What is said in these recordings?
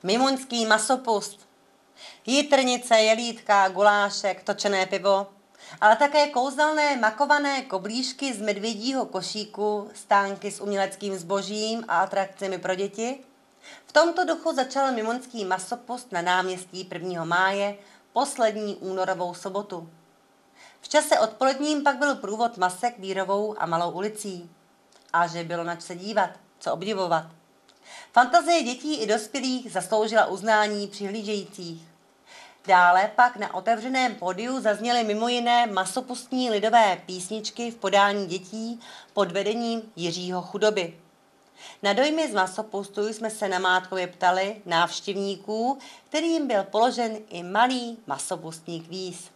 Mimoňský masopust. Jitrnice, jelítka, gulášek, točené pivo, ale také kouzelné makované koblížky z medvědího košíku, stánky s uměleckým zbožím a atrakcemi pro děti. V tomto duchu začal Mimoňský masopust na náměstí 1. máje poslední únorovou sobotu. V čase odpoledním pak byl průvod masek Vírovou a Malou ulicí. A že bylo na co se dívat, co obdivovat. Fantazie dětí i dospělých zasloužila uznání přihlížejících. Dále pak na otevřeném pódiu zazněly mimo jiné masopustní lidové písničky v podání dětí pod vedením Jiřího Chudoby. Na dojmy z masopustu jsme se namátkově ptali návštěvníků, kterým byl položen i malý masopustní kvíz.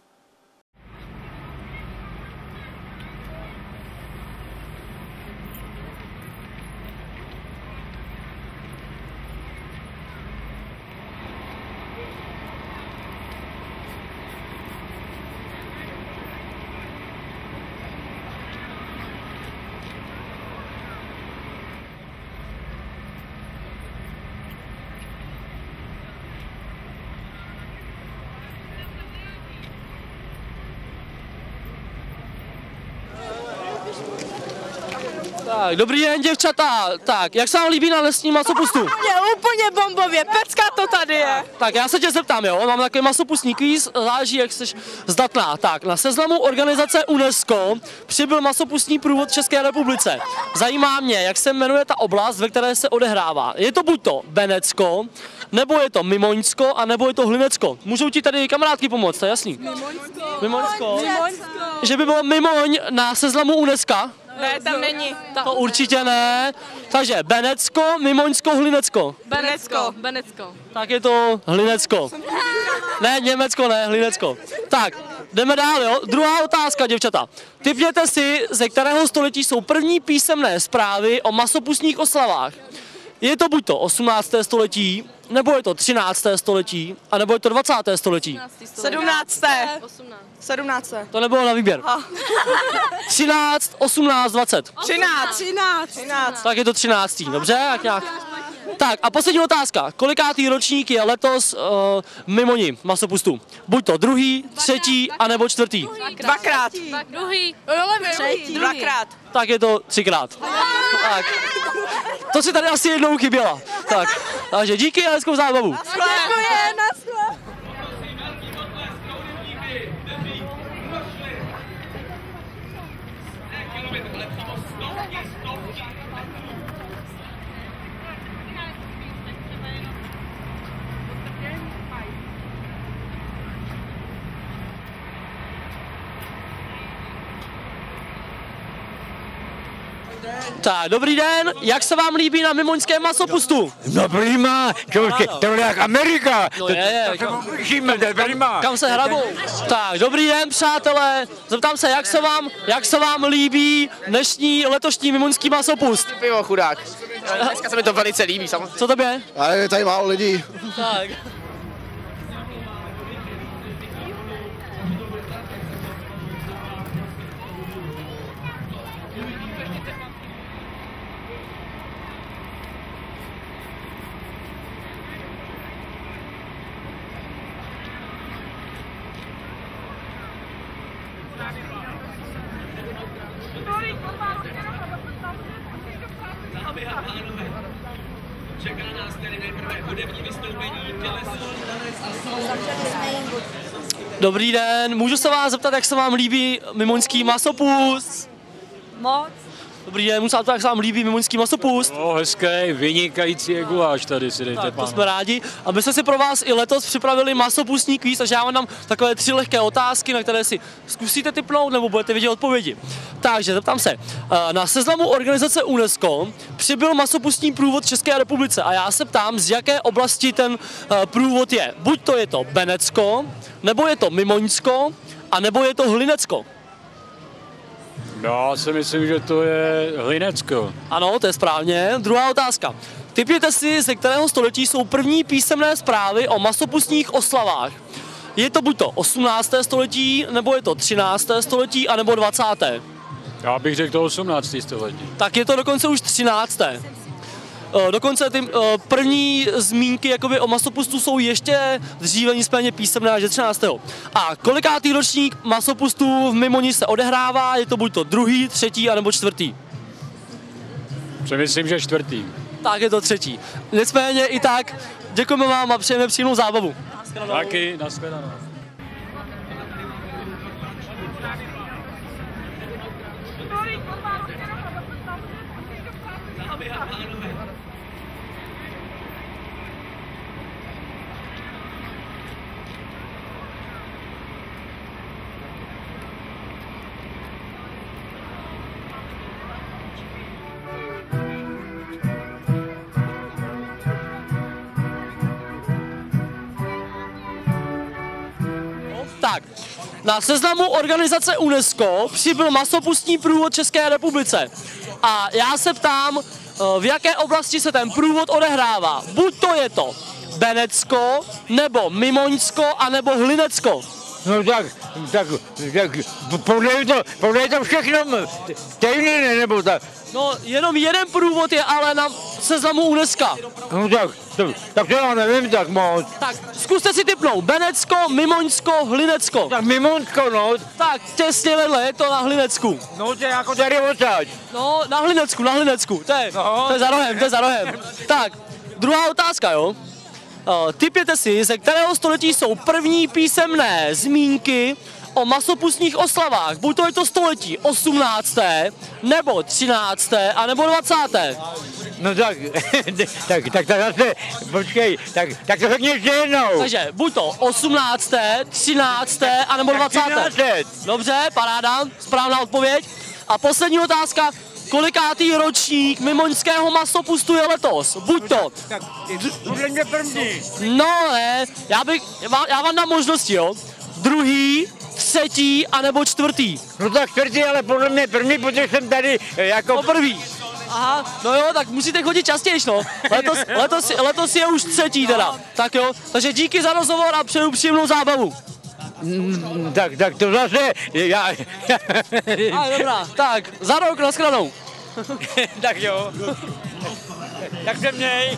Tak, dobrý den, děvčata. Tak, jak se vám líbí na lesním masopustu? Mě úplně bombově, pecka to tady je. Tak, já se tě zeptám, jo, mám takový masopustní kvíz, záleží, jak jsi zdatná. Tak, na seznamu organizace UNESCO přibyl masopustní průvod v České republice. Zajímá mě, jak se jmenuje ta oblast, ve které se odehrává. Je to buď to Benecko, nebo je to Mimoňsko, a nebo je to Hlinecko. Můžou ti tady kamarádky pomoct, to je jasný. Mimoňsko. Že by bylo Mimoň na seznamu UNESCO? Ne, tam není. To určitě ne. Takže Benecko, Mimoňsko, Hlinecko. Benecko. Tak je to Hlinecko. Ne, Německo ne, Hlinecko. Tak, jdeme dál, jo. Druhá otázka, děvčata. Tipněte si, ze kterého století jsou první písemné zprávy o masopustních oslavách. Je to buď to 18. století, nebo je to 13. století, a nebo je to 20. století. 17. To nebylo na výběr. 13, 18, 20. 13. Tak je to 13. Dobře, jak nějak. Tak a poslední otázka. Kolikátý ročník je letos Mimoni masopustu? Buď to druhý, třetí, anebo čtvrtý. Dvakrát. Dvakrát. Tak je to 3krát. Tak. To si tady asi jednou chyběla. Tak. Takže díky a hezkou zábavu. Tak, dobrý den, jak se vám líbí na Mimoňském masopustu? No prima, to je jak Amerika. No je, To je prima. kam se hrabou? Tak, dobrý den, přátelé, zeptám se, jak se vám líbí dnešní letošní Mimoňský masopust? Pivo, chudák. Dneska se mi to velice líbí, samozřejmě. Co tobě? Ale je tady málo lidí. Tak. Čeká nás tedy nejprve hudební vystoupení Dobrý den, můžu se vás zeptat, jak se vám líbí Mimoňský masopust? Moc. Dobrý den, můžu se zeptat, jak se vám líbí Mimoňský masopust? No, hezký, vynikající je guláš tady si dejte, Tak, to pán. jsme rádi. A my jsme si pro vás i letos připravili masopustní kvíz, takže já vám dám takové 3 lehké otázky, na které si zkusíte tipnout nebo budete vědět odpovědi. Takže zeptám se, na seznamu organizace UNESCO přibyl masopustní průvod v České republice a já se ptám, z jaké oblasti ten průvod je. Buď to je to Benecko, nebo je to Mimoňsko, a nebo je to Hlinecko. Já si myslím, že to je Hlinecko. Ano, to je správně. Druhá otázka. Tipněte si, ze kterého století jsou první písemné zprávy o masopustních oslavách. Je to buď to 18. století, nebo je to 13. století, anebo 20. Já bych řekl to 18. století. Tak je to dokonce už 13. Dokonce ty první zmínky jakoby o masopustu jsou ještě dříve, nicméně písemné až 13. A kolikátý ročník masopustů v Mimoni se odehrává? Je to buď to druhý, třetí, anebo čtvrtý? Přemyslím, že čtvrtý. Tak je to třetí. Nicméně i tak děkujeme vám a přejeme příjemnou zábavu. Taky, nashledanou. Tak, na seznamu organizace UNESCO přibyl masopustní průvod České republice. A já se ptám, v jaké oblasti se ten průvod odehrává. Buď to je to Benecko, nebo Mimoňsko, anebo Hlinecko. No tak podle to všechno stejný, nebo tak. No, jenom jeden průvod je ale na seznamu UNESCO. No tak to já nevím tak moc. Tak, zkuste si tipnout. Benecko, Mimoňsko, Hlinecko. Tak Mimonsko, no. Tak, těsně vedle, je to na Hlinecku. No to je jako tady odsaď. No, na Hlinecku, to je za rohem. Tak, druhá otázka, jo. Tipněte si, ze kterého století jsou první písemné zmínky o masopustních oslavách. Buď to je to století 18., nebo 13., anebo 20. No tak zase, počkej, tak to řekni ještě jednou. Takže buď to 18., 13., anebo 20. 13. Dobře, paráda, správná odpověď. A poslední otázka, kolikátý ročník mimoňského masopustu je letos? Buď to. Tak podle mě první. No ne, já vám dám možnosti, jo. Druhý, třetí, anebo čtvrtý. No tak čtvrtý, ale podle mě první, protože jsem tady jako... Poprvý. Aha, no jo, tak musíte chodit častěji, no. Letos je už třetí teda. Tak jo, takže díky za rozhovor a přeju příjemnou zábavu. Tak to zase, já... A dobrá, tak, za rok, nashledanou. Tak jo. Tak se měj.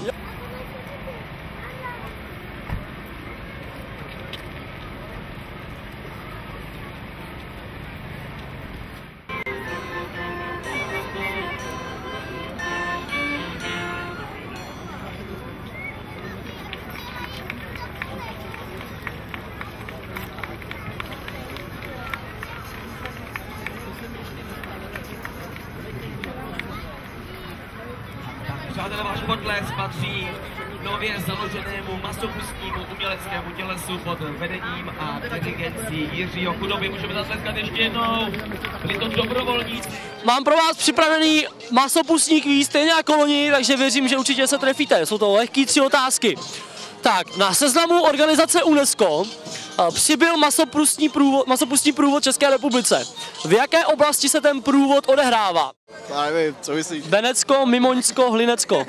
Přátelé, váš potles patří nově založenému masopustnímu uměleckému tělesu pod vedením a dirigencí Jiřího Chudoby. Můžeme zatleskat ještě jednou. Byli to dobrovolníci. Mám pro vás připravený masopustní kvíz, stejně jako loni, takže věřím, že určitě se trefíte. Jsou to lehký 3 otázky. Tak, na seznamu organizace UNESCO přibyl masopustní průvod České republice. V jaké oblasti se ten průvod odehrává? Já nevím, co myslíš? Benecko, Mimoňsko, Hlinecko.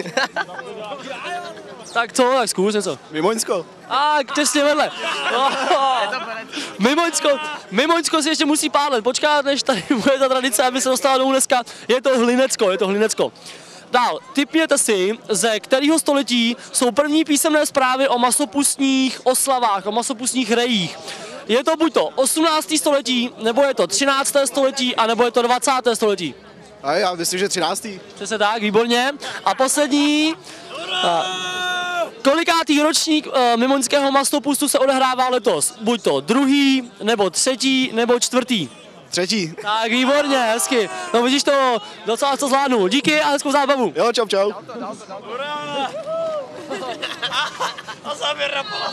Tak co, tak zkus něco. Mimoňsko. Těsně vedle. Mimoňsko si ještě musí pádlet. Počkat, než tady bude ta tradice, aby se dostala do UNESCO. Je to Hlinecko. Dál, tipněte si, ze kterého století jsou první písemné zprávy o masopustních oslavách, o masopustních rejích. Je to buď to 18. století, nebo je to 13. století, anebo je to 20. století. A já myslím, že 13. Přesně tak, výborně. A poslední, kolikátý ročník mimoňského masopustu se odehrává letos? Buď to druhý, nebo třetí, nebo čtvrtý. Třetí. Tak, výborně, hezky. No vidíš to, docela to zvládnu. Díky a hezkou zábavu. Jo, čau. A závěr na palat.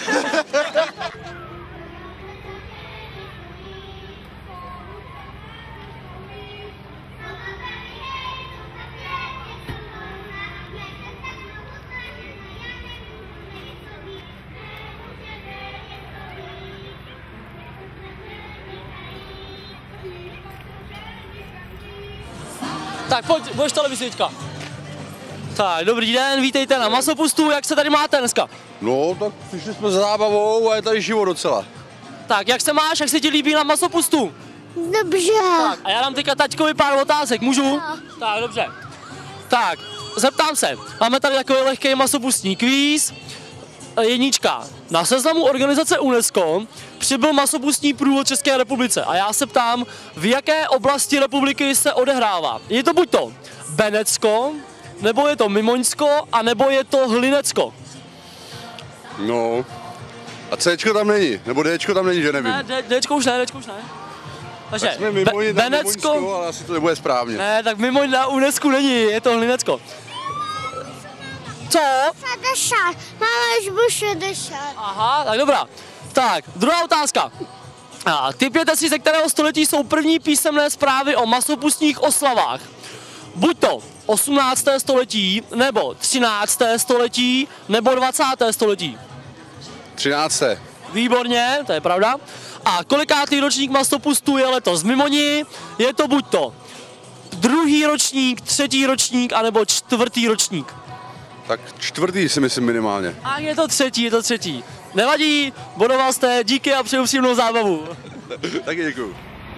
Tak pojď, budeš televizi teďka. Tak, dobrý den, vítejte na masopustu, jak se tady máte dneska? No, tak přišli jsme za zábavou a je tady živo docela. Tak, jak se máš, jak se ti líbí na masopustu? Dobře. Tak, a já dám teďka taťkovi pár otázek, můžu? No. Tak, dobře. Tak, zeptám se, máme tady takový lehký masopustní kvíz. Jednička. Na seznamu organizace UNESCO přibyl masopustní průvod České republice a já se ptám, v jaké oblasti republiky se odehrává. Je to buď to Benecko, nebo je to Mimoňsko, a nebo je to Hlinecko. No. A Cčko tam není, nebo Dčko tam není, že nevím. Ne, Dčko už ne. Takže Tak jsme Mimoň na Benecko, Mimoňsko, ale asi to nebude správně. ne, tak Mimoň na UNESCO není, je to Hlinecko. Co? 60, máme už byl 60. Aha, tak dobrá. Tak, druhá otázka. Typněte si, ze kterého století jsou první písemné zprávy o masopustních oslavách. Buď to 18. století, nebo 13. století, nebo 20. století. 13. Výborně, to je pravda. A kolikátý ročník masopustů je letos v Mimoni? Je to buď to druhý ročník, třetí ročník, anebo čtvrtý ročník. Tak čtvrtý si myslím minimálně. A je to třetí. Nevadí, bodoval jste, díky a přeju příjemnou zábavu. Taky děkuju.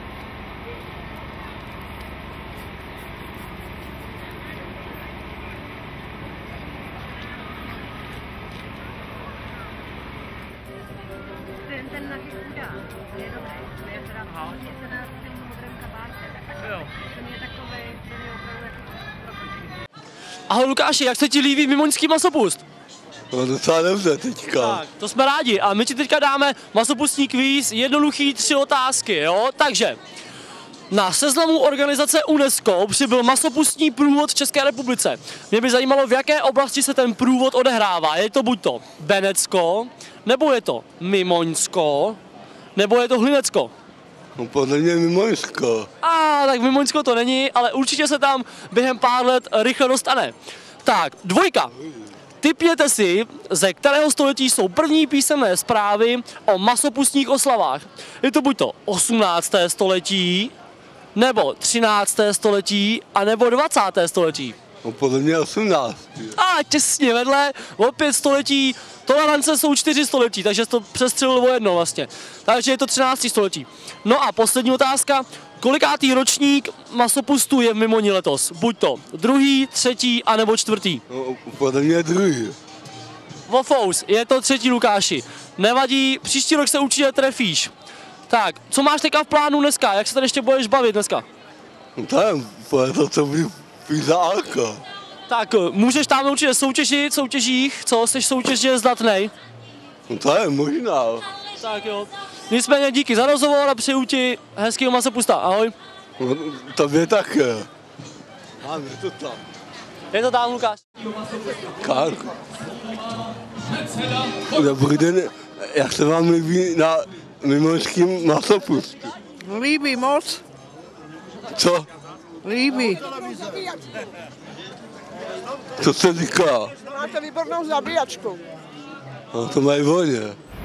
Ahoj Lukáši, jak se ti líbí mimoňský masopust? No docela dobře teďka. Tak, to jsme rádi a my ti teďka dáme masopustní kvíz, jednoduchý 3 otázky, jo? Takže, na seznamu organizace UNESCO přibyl masopustní průvod České republice. Mě by zajímalo, v jaké oblasti se ten průvod odehrává. Je to buď to Benecko, nebo je to Mimoňsko, nebo je to Hlinecko. No podle mě Mimoňsko. Tak Mimoňsko to není, ale určitě se tam během pár let rychle dostane. Tak, 2. Tipněte si, ze kterého století jsou první písemné zprávy o masopustních oslavách. Je to buď to 18. století, nebo 13. století, a nebo 20. století. No podle mě 18. Těsně vedle, opět století, tolerance jsou 4 století, takže to přestřelilo o 1 vlastně. Takže je to 13. století. No a poslední otázka, kolikátý ročník masopustů je v Mimoni letos? Buď to druhý, třetí, anebo čtvrtý. No podle mě druhý. Vofous, je to 3. Lukáši. Nevadí, příští rok se určitě trefíš. Tak, co máš teďka v plánu dneska? Jak se tady ještě budeš bavit dneska? No tam, to co budu pít za alko. Tak, můžeš tam určitě soutěžích, co? Jsi soutěžně zdatnej? No to je možná. Tak jo. Nicméně díky za rozhovor a přeju ti hezkýho masopusta. Ahoj. No, tobě také. Máme to tam. Je to tam, Lukáš. Kárko. Dobrý den, jak se vám líbí na mimoňským masopustu? Líbí moc. Co? Líbí. Co se říká? Máte výbornou zabíjačku. No to mají voně.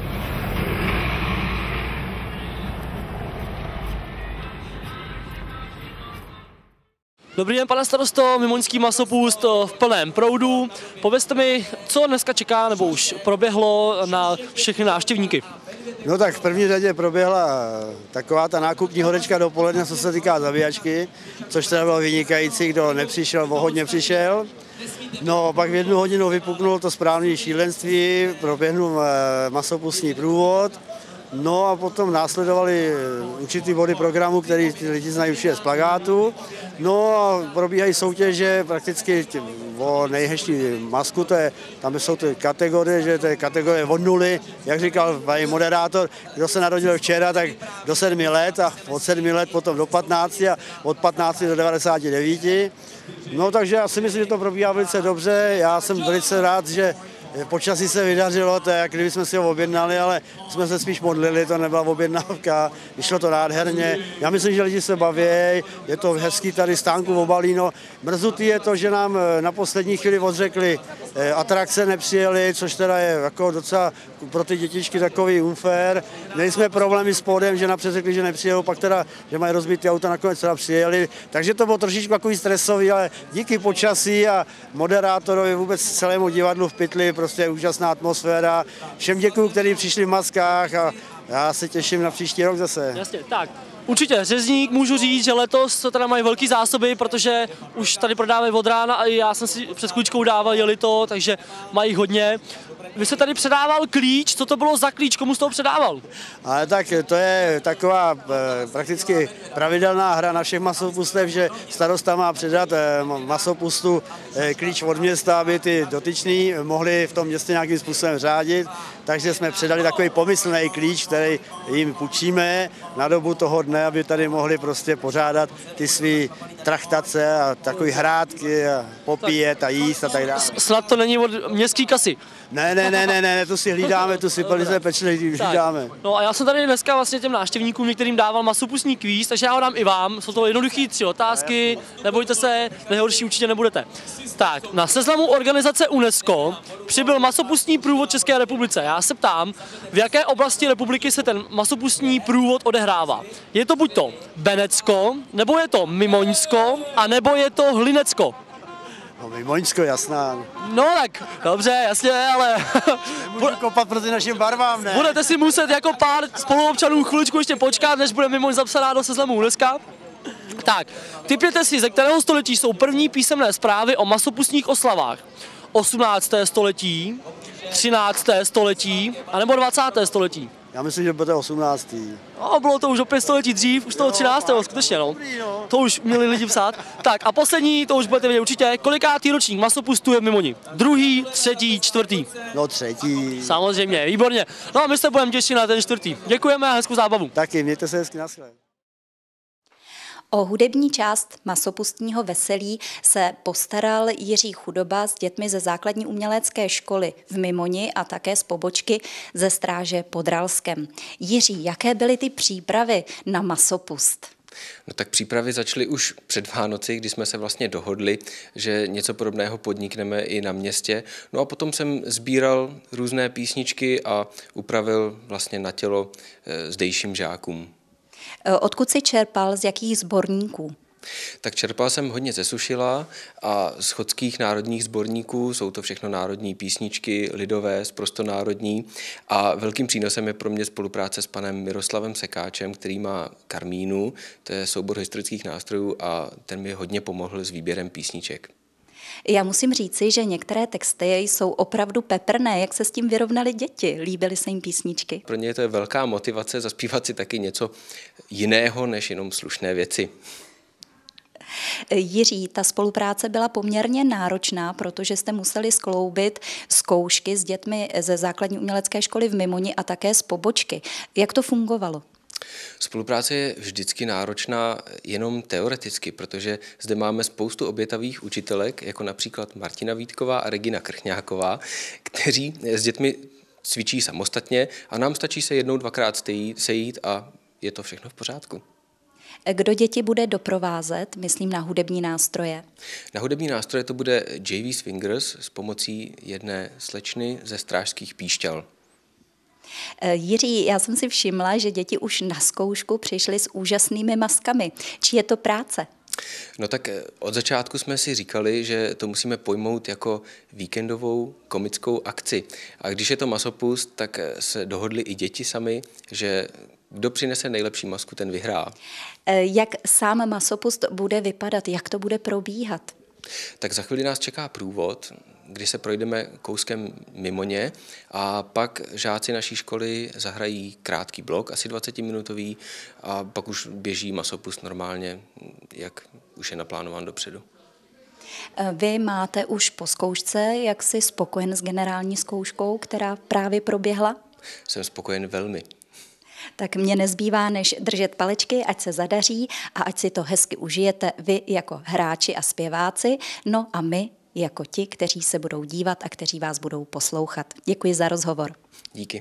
Dobrý den, pane starosto, mimoňský masopust v plném proudu. Povězte mi, co dneska čeká, nebo už proběhlo na všechny návštěvníky. No tak v první řadě proběhla taková ta nákupní horečka dopoledne, co se týká zabíjačky, což teda bylo vynikající, kdo nepřišel, hodně přišel. No pak v 1 hodinu vypuknulo to správné šílenství, proběhnul masopustní průvod. No a potom následovaly určitý body programu, který ty lidi znají už z plakátu. No a probíhají soutěže prakticky o nejhezčí masku, tam jsou ty kategorie, že to je kategorie od 0, jak říkal paní moderátor, kdo se narodil včera, tak do 7 let a od 7 let potom do 15 a od 15 do 99. No takže já si myslím, že to probíhá velice dobře, já jsem velice rád, že počasí se vydařilo, to je, jak kdybychom si ho objednali, ale jsme se spíš modlili, to nebyla objednávka, vyšlo to nádherně. Já myslím, že lidi se baví, je to hezký tady stánku v Obalíno. Mrzutý je to, že nám na poslední chvíli odřekli, atrakce nepřijeli, což teda je jako docela pro ty dětičky takový unfair. Měli jsme problémy s pódem, že napřed řekli, že nepřijedou, pak teda, že mají rozbitý auta, nakonec teda přijeli. Takže to bylo trošičku takový stresový, ale díky počasí a moderátorovi, vůbec celému divadlu v pytli, prostě úžasná atmosféra. Všem děkuju, kteří přišli v maskách a já se těším na příští rok zase. Jasně, tak. Určitě, řezník, můžu říct, že letos teda mají velký zásoby, protože už tady prodávají od rána a já jsem si před chvíličkou dával, jeli to, takže mají hodně. Vy jste tady předával klíč, co to bylo za klíč, komu jste ho předával? Ale tak to je taková prakticky pravidelná hra na všech masopustech, že starosta má předat masopustu klíč od města, aby ty dotyční mohli v tom městě nějakým způsobem řádit. Takže jsme předali takový pomyslný klíč, který jim půjčíme na dobu toho dne, aby tady mohli prostě pořádat ty svý trachtace a takový hrádky a popíjet a jíst a tak dále. Snad to není od městské kasy. Ne, to si hlídáme, tu si velice pečlivě hlídáme. No a já jsem tady dneska vlastně těm návštěvníkům některým dával masopustní kvíz, takže já ho dám i vám. Jsou to jednoduché 3 otázky, nebojte se, nejhorší určitě nebudete. Tak, na seznamu organizace UNESCO přibyl masopustní průvod České republice. Já se ptám, v jaké oblasti republiky se ten masopustní průvod odehrává. Je to buď to Benecko, nebo je to Mimoňsko, a nebo je to Hlinecko. No, Mimoňsko, jasná. No tak, dobře, jasně, ale... Nemůžu kopat proti našim barvám, ne? Budete si muset jako pár spoluobčanů chviličku ještě počkat, než bude Mimoň zapsaná do seznamu UNESCO. Tak, tipněte si, ze kterého století jsou první písemné zprávy o masopustních oslavách. 18. století, 13. století, anebo 20. století. Já myslím, že bude 18. No, bylo to už o 5 století dřív, už toho 13. skutečně, no. To už měli lidi psát. Tak a poslední, to už budete vědět určitě, kolikátý ročník masopustu je v Mimoni? 2., 3., 4. No 3. Samozřejmě, výborně. No a my se budeme těšit na ten 4. Děkujeme a hezkou zábavu. Taky, mějte se hezky, naschle. O hudební část masopustního veselí se postaral Jiří Chudoba s dětmi ze základní umělecké školy v Mimoni a také z pobočky ze Stráže pod Ralskem. Jiří, jaké byly ty přípravy na masopust? No tak přípravy začaly už před Vánoci, kdy jsme se vlastně dohodli, že něco podobného podnikneme i na městě. No a potom jsem sbíral různé písničky a upravil vlastně na tělo zdejším žákům. Odkud jsi čerpal, z jakých sborníků? Tak čerpal jsem hodně ze Sušila a z chodských národních sborníků, jsou to všechno národní písničky, lidové, sprostonárodní, a velkým přínosem je pro mě spolupráce s panem Miroslavem Sekáčem, který má Karmínu, to je soubor historických nástrojů, a ten mi hodně pomohl s výběrem písniček. Já musím říci, že některé texty jsou opravdu peprné. Jak se s tím vyrovnali děti? Líbily se jim písničky? Pro ně to je velká motivace zaspívat si taky něco jiného než jenom slušné věci. Jiří, ta spolupráce byla poměrně náročná, protože jste museli skloubit zkoušky s dětmi ze základní umělecké školy v Mimoni a také z pobočky. Jak to fungovalo? Spolupráce je vždycky náročná jenom teoreticky, protože zde máme spoustu obětavých učitelek, jako například Martina Vítková a Regina Krchňáková, kteří s dětmi cvičí samostatně a nám stačí se 1-2krát sejít a je to všechno v pořádku. Kdo děti bude doprovázet, myslím na hudební nástroje? Na hudební nástroje to bude J.V. Swingers s pomocí jedné slečny ze Strážských Píšťal. Jiří, já jsem si všimla, že děti už na zkoušku přišly s úžasnými maskami. Či je to práce? No tak od začátku jsme si říkali, že to musíme pojmout jako víkendovou komickou akci. A když je to masopust, tak se dohodli i děti sami, že kdo přinese nejlepší masku, ten vyhrá. Jak sám masopust bude vypadat? Jak to bude probíhat? Tak za chvíli nás čeká průvod, kdy se projdeme kouskem Mimoně a pak žáci naší školy zahrají krátký blok, asi 20-minutový, a pak už běží masopust normálně, jak už je naplánován dopředu. Vy máte už po zkoušce, jak jsi spokojen s generální zkouškou, která právě proběhla? Jsem spokojen velmi. Tak mě nezbývá, než držet palečky, ať se zadaří a ať si to hezky užijete vy jako hráči a zpěváci, no a my jako ti, kteří se budou dívat a kteří vás budou poslouchat. Děkuji za rozhovor. Díky.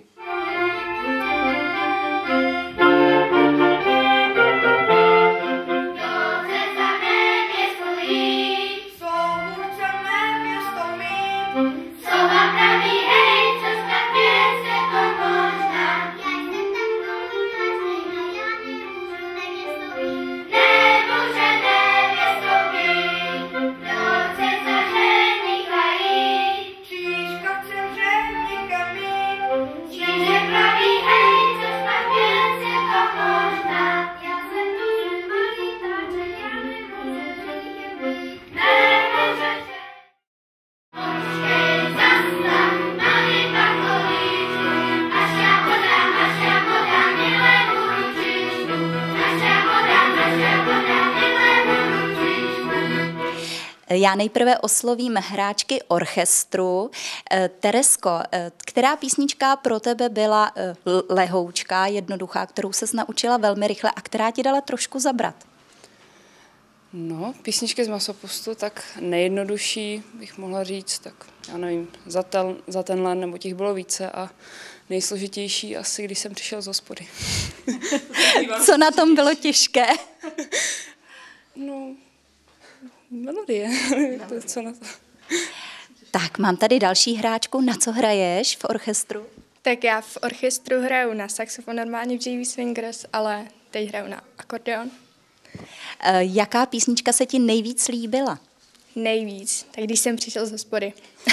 Yeah. Já nejprve oslovím hráčky orchestru. Teresko, která písnička pro tebe byla lehoučká, jednoduchá, kterou ses naučila velmi rychle a která ti dala trošku zabrat? No, písničky z Masopustu, tak nejjednodušší bych mohla říct, tak já nevím, za tenhle, nebo těch bylo více a nejsložitější asi, když jsem přišel z hospody. Co na tom bylo těžké? No, melodie. Co na to? Tak, mám tady další hráčku. Na co hraješ v orchestru? Tak já v orchestru hraju na saxofon normálně v JV Swingers, ale teď hraju na akordeon. Jaká písnička se ti nejvíc líbila? Nejvíc, tak když jsem přišel z hospody.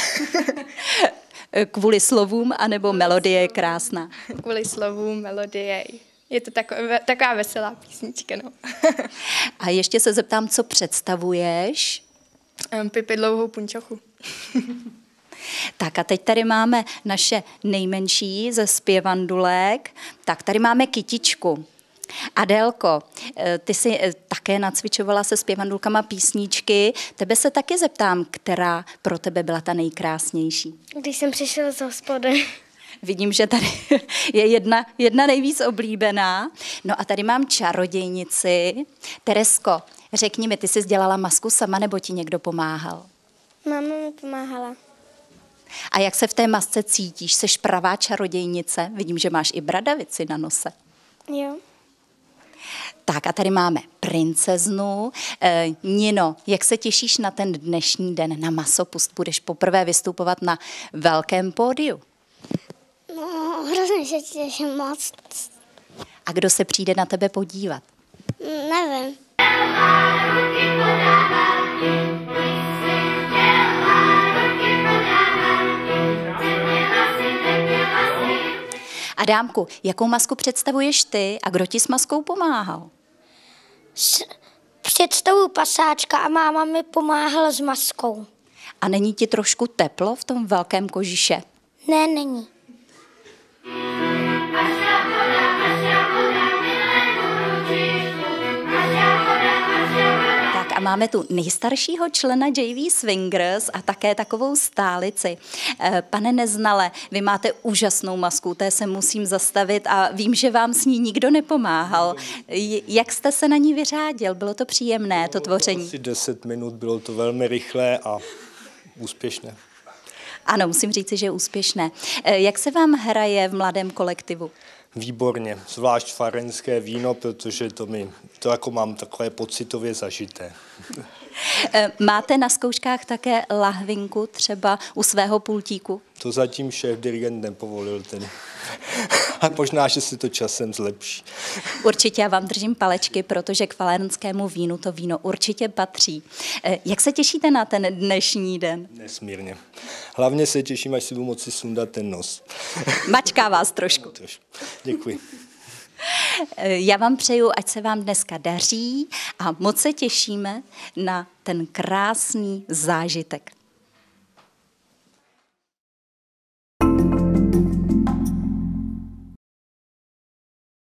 Kvůli slovům, anebo melodie je krásná? Kvůli slovům, melodie. Je to taková veselá písnička, no. A ještě se zeptám, co představuješ? Pipi dlouhou punčochu. Tak a teď tady máme naše nejmenší ze zpěvandulek. Tak tady máme kytičku. Adélko, ty jsi také nacvičovala se zpěvandulkama písničky. Tebe se taky zeptám, která pro tebe byla ta nejkrásnější? Když jsem přišel z hospody. Vidím, že tady je jedna nejvíc oblíbená. No a tady mám čarodějnici. Teresko, řekni mi, ty jsi dělala masku sama, nebo ti někdo pomáhal? Máma mi pomáhala. A jak se v té masce cítíš? Seš pravá čarodějnice? Vidím, že máš i bradavici na nose. Jo. Tak a tady máme princeznu. Nino, jak se těšíš na ten dnešní den na Masopust? Budeš poprvé vystupovat na velkém pódiu. No, hrozně se těším moc. A kdo se přijde na tebe podívat? Nevím. Adámku, jakou masku představuješ ty a kdo ti s maskou pomáhal? Představuji pasáčka a máma mi pomáhala s maskou. A není ti trošku teplo v tom velkém kožiše? Ne, není. Tak a máme tu nejstaršího člena JV Swingers a také takovou stálici. Pane Neznale, vy máte úžasnou masku, té se musím zastavit a vím, že vám s ní nikdo nepomáhal. Jak jste se na ní vyřádil? Bylo to příjemné, to tvoření? Asi 10 minut, bylo to velmi rychlé a úspěšné. Ano, musím říci, že je úspěšné. Jak se vám hraje v mladém kolektivu? Výborně, zvlášť farenské víno, protože to jako mám takové pocitově zažité. Máte na zkouškách také lahvinku třeba u svého pultíku? To zatím šéf dirigent nepovolil ten. A možná, že se to časem zlepší. Určitě já vám držím palečky, protože k falenskému vínu to víno určitě patří. Jak se těšíte na ten dnešní den? Nesmírně. Hlavně se těším, až si budu moci sundat ten nos. Mačká vás trošku. Děkuji. Já vám přeju, ať se vám dneska daří a moc se těšíme na ten krásný zážitek.